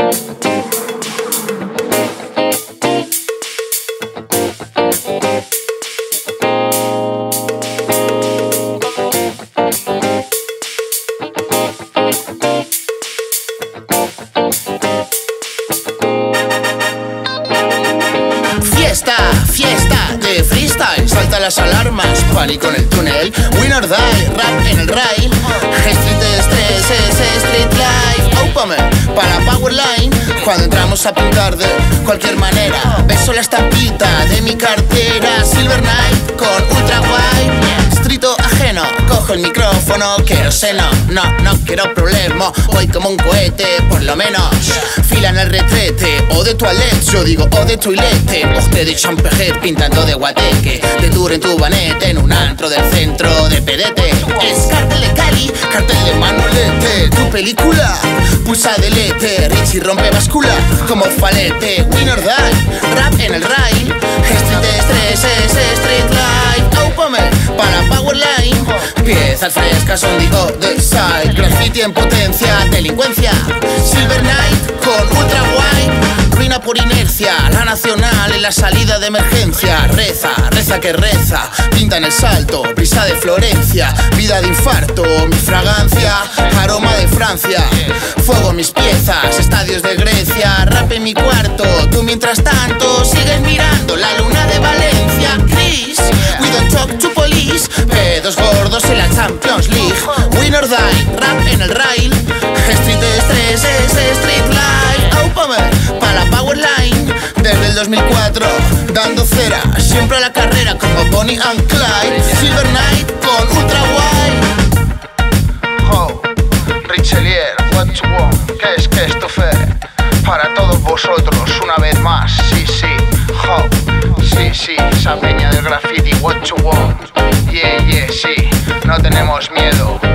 Fiesta de freestyle, salta las alarmas, pánico en el túnel, win or die, rap en el rail, street de estrés, street life, ópame, para Powerline, cuando entramos a pintar de cualquier manera, beso la estampita de mi cartera, Silver Night con ultra guay, estrito ajeno, cojo el micrófono, quiero seno, no quiero problema, voy como un cohete, por lo menos, fila en el retrete, o de toilette, yo digo o de toilette, boste de champerret pintando de guateque, de tour en tubanete, en un antro del centro de pedete, es cartel de Cali, cartel de Manolete, tu película, pulsa delete, Richie rompe bascula, como falete, win or die, rap en el rail, street de estrés, street life, ópame, para Powerline, piezas frescas on the other side, graffiti en potencia, delincuencia, Silver Night con ultra guay, ruina por inercia, la nacional en la salida de emergencia, reza que reza, pinta en el salto, brisa de Florencia, vida de infarto, mi fragancia, aroma de Francia, fuego en mis piezas, estadios de Grecia, rap en mi cuarto, tú mientras tanto sigues mirando la luna de Valencia, Chris, we don't talk to police, pedos gordos en la Champions League, win or die, rap en el rail, street de estrés, street life, ópame, para Powerline, desde el 2004, dando cera, siempre a la carrera como Bonnie and Clyde, Silver Night con ultra guay. Oh, Richelieu, what you want, ¿qué es esto, fe? Para todos vosotros, una vez más, sí, sí, esa peña del graffiti, what you want, yeah, sí, no tenemos miedo.